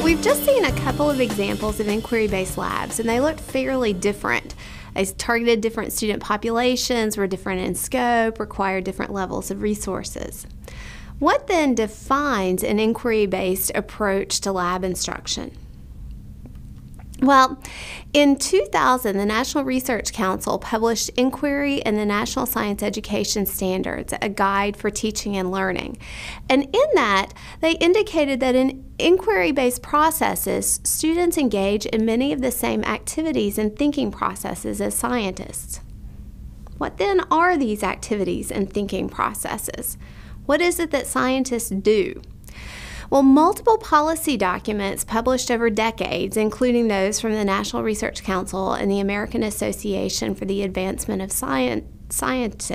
we've just seen a couple of examples of inquiry-based labs, and they looked fairly different. They targeted different student populations, were different in scope, required different levels of resources. What then defines an inquiry-based approach to lab instruction? Well, in 2000, the National Research Council published Inquiry and the National Science Education Standards, a guide for teaching and learning. And in that, they indicated that in inquiry-based processes, students engage in many of the same activities and thinking processes as scientists. What then are these activities and thinking processes? What is it that scientists do? Well, multiple policy documents published over decades, including those from the National Research Council and the American Association for the Advancement of Science,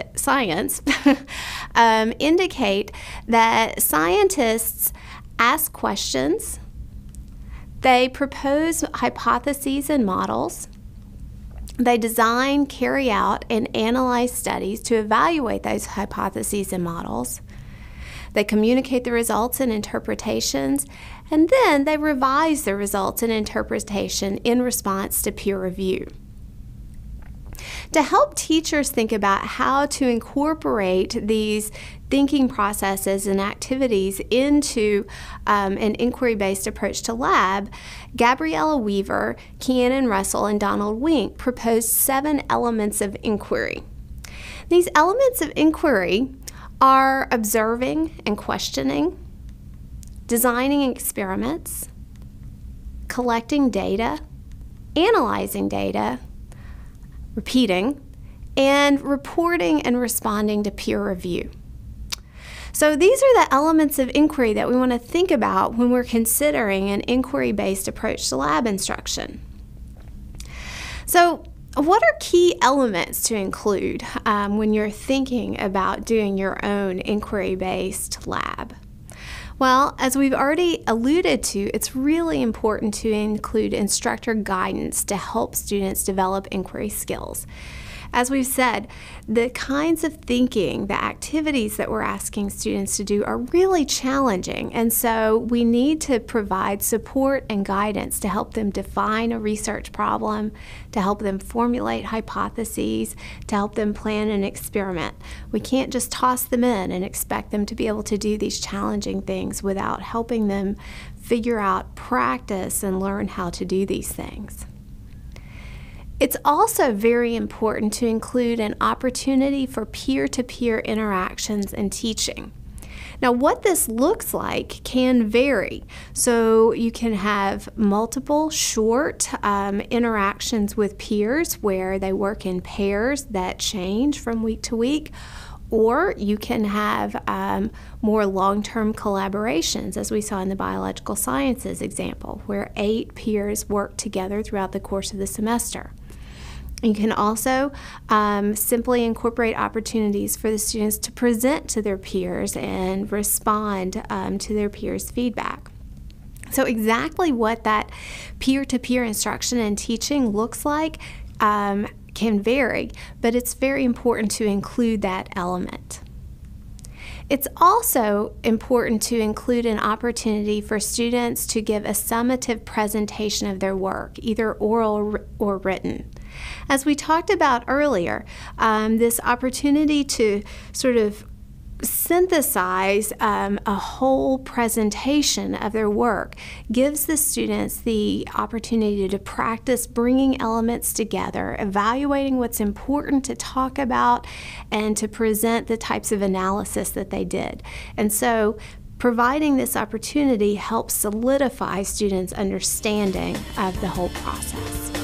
indicate that scientists ask questions, they propose hypotheses and models, they design, carry out, and analyze studies to evaluate those hypotheses and models. They communicate the results and interpretations, and then they revise the results and interpretation in response to peer review. To help teachers think about how to incorporate these thinking processes and activities into an inquiry-based approach to lab, Gabriella Weaver, Keanan Russell, and Donald Wink proposed 7 elements of inquiry. These elements of inquiry are observing and questioning, designing experiments, collecting data, analyzing data, repeating, and reporting and responding to peer review. So these are the elements of inquiry that we want to think about when we're considering an inquiry-based approach to lab instruction. So what are key elements to include when you're thinking about doing your own inquiry-based lab? Well, as we've already alluded to, it's really important to include instructor guidance to help students develop inquiry skills. As we've said, the kinds of thinking, the activities that we're asking students to do are really challenging, and so we need to provide support and guidance to help them define a research problem, to help them formulate hypotheses, to help them plan an experiment. We can't just toss them in and expect them to be able to do these challenging things without helping them figure out, practice, and learn how to do these things. It's also very important to include an opportunity for peer-to-peer interactions and teaching. Now, what this looks like can vary. So you can have multiple short interactions with peers where they work in pairs that change from week to week, or you can have more long-term collaborations, as we saw in the biological sciences example, where 8 peers work together throughout the course of the semester. You can also simply incorporate opportunities for the students to present to their peers and respond to their peers' feedback. So exactly what that peer-to-peer instruction and teaching looks like can vary, but it's very important to include that element. It's also important to include an opportunity for students to give a summative presentation of their work, either oral or written. As we talked about earlier, this opportunity to sort of synthesize a whole presentation of their work gives the students the opportunity to practice bringing elements together, evaluating what's important to talk about, and to present the types of analysis that they did. And so providing this opportunity helps solidify students' understanding of the whole process.